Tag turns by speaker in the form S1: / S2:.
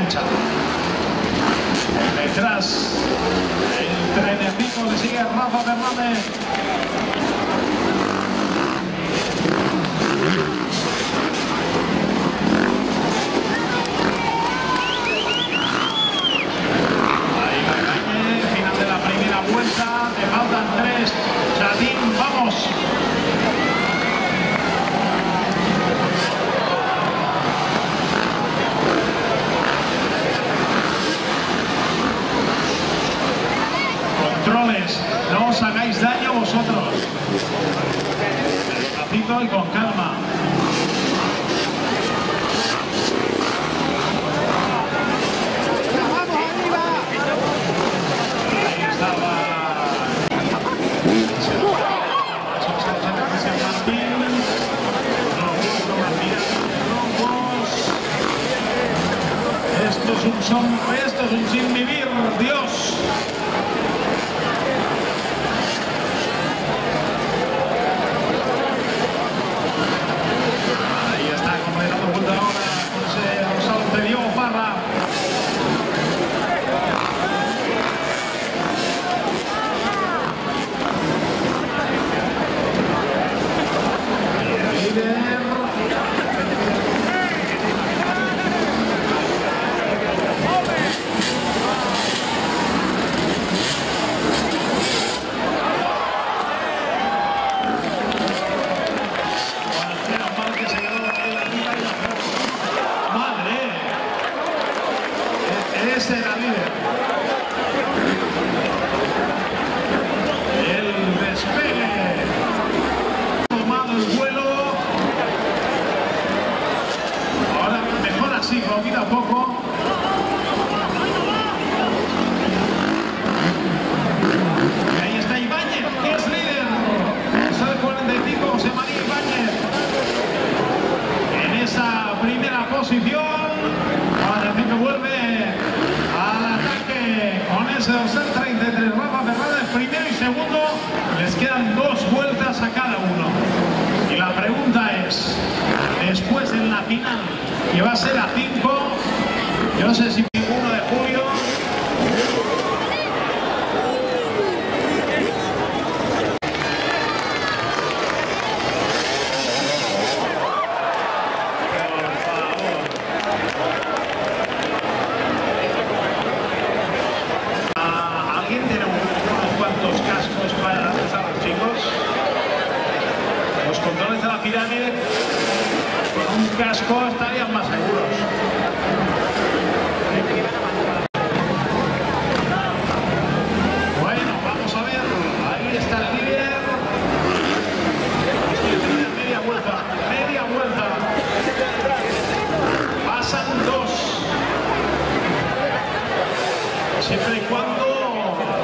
S1: engancha. Detrás, el trenecito le sigue Rafa Fernández. Ahí va Ibáñez, final de la primera vuelta, te faltan 3. Chatín, vamos. No os hagáis daño vosotros. Despacito y con calma. Ahí estaba esto es un sin vivir, Dios. Ese era líder. El despegue. Tomado el vuelo. Ahora mejor así, poquito a poco. Y ahí está Ibáñez, que es líder. Es el 45, José María Ibáñez. En esa primera posición. Ahora que vuelve al ataque con ese 2.33 Rafa Fernández, primero y segundo, les quedan 2 vueltas a cada uno. Y la pregunta es, después en la final, que va a ser a 5, yo no sé si 1 de julio, pirámide, con un casco estarían más seguros. Bueno, vamos a ver, ahí está el líder. Media vuelta, media vuelta. Pasan 2. Siempre y cuando